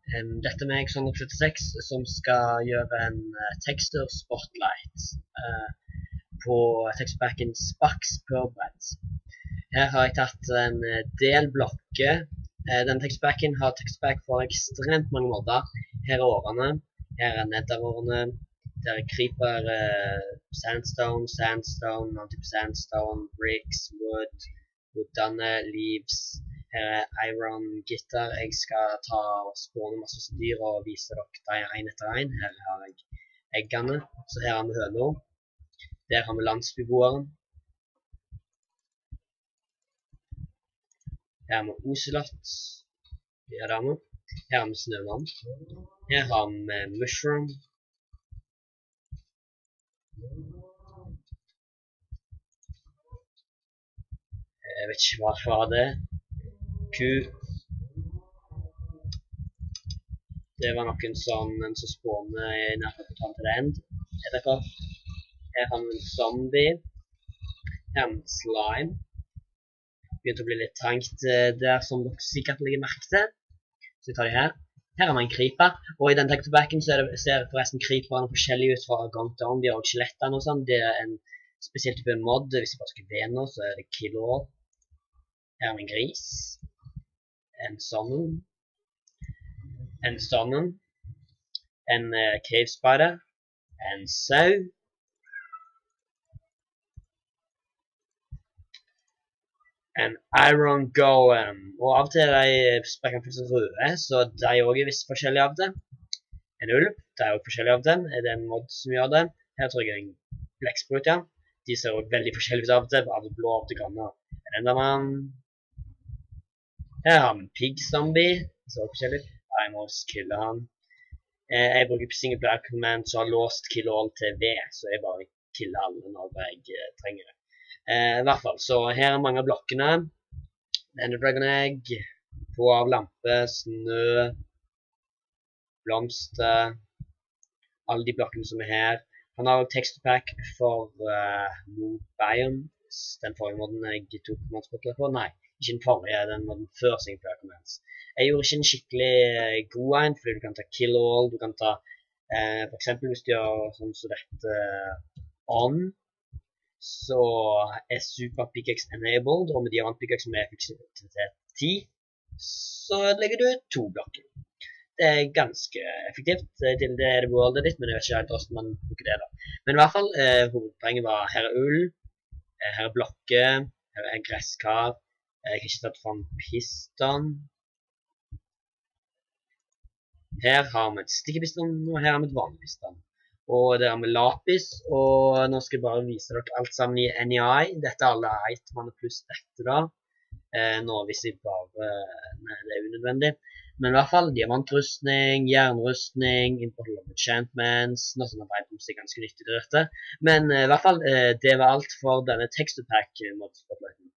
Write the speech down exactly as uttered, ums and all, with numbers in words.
Um, dette er meg, Sondre syttiseks, som skal gjøre en uh, texture spotlight uh, på texturepacken Spax Purebred. Her har jeg tatt en uh, del blokker. Uh, denne texturepacken har texturepack for ekstremt mange modder. Her er årene, her er nether-årene, der er creeper, uh, sandstone, sandstone, annen type sandstone, bricks, wood, woodene, leaves. Her er iron gitter. Jeg skal ta og spåne masse dyr og vise dere en etter en. Her har jeg eggene, så her har vi høner. Der har vi landsbyboeren. Her har vi ocelot. Her har vi. Her har vi snømann. Her har vi mushroom. Jeg vet ikke hva det var det. Ku. Det var noen som, som spåner i nærmere på til end. Her har vi en zombie. Her har vi en slime. Begynte å bli litt trangt der, som dere sikkert legger merke til. Så vi tar de her. Her har vi en creeper. Og i den texturepacken så det, ser forresten creeperne forskjellige ut fra Gaunt Zombie og skjelettene og sånn. Det er en spesiell type mod. Hvis jeg bare skal be nå, så er det kill all. Her har vi en gris. En salmon, en salmon, en uh, cave spider, en sau, en iron golem, og av og til er de spekkene faktisk røde, så de er også visst forskjellige av det. En ulv, det er også forskjellige av dem, er det en mod som gjør det. Her tror jeg er en blekksprut, ja. De ser også veldig forskjellige ut av det, av det blå, av det grønne. En endermann. Her har vi en pig zombie, det ser også forskjellig ut. Jeg må kille han. Eh, jeg bruker single player command som har låst kill all til V, så jeg bare killer alle når jeg eh, trenger det. Eh, I hvert fall, så her er mange av blokkene. Ender Dragon Egg, på av lampe, snø, blomster, alle de blokkene som er her. Han har også texturepack for uh, Mood Biomes, den forrige måten jeg tok command-spotlet på. Nei. Ikke den forrige, den var den før single player commands. Jeg gjorde ikke en skikkelig god en, fordi du kan ta kill all, du kan ta, eh, for eksempel hvis du gjør sånn som dette uh, on, så er super pickaxe enabled, og med diamant pickaxe som er effektivitet ti, så legger du to blokker. Det er ganske effektivt, til det er det worldet ditt, men jeg vet ikke helt hvordan man bruker det da. Men i hvert fall, eh, hovedpoenget var her er ull, her er blokker, her er gresskar. Jeg har ikke tatt fram piston. Her har vi et stikkepiston, og her har vi et vanlig piston. Og der har vi lapis, og nå skal jeg bare vise dere alt sammen i N E I. Dette er alle itemene pluss dette da. Eh, nå viser jeg bare, nei det er unødvendig. Men i hvert fall, diamantrustning, jernrustning, import of enchantments, noe sånt items er ganske nyttig til dette. Men eh, i hvert fall, eh, det var alt for denne texturepack-modspotlighten.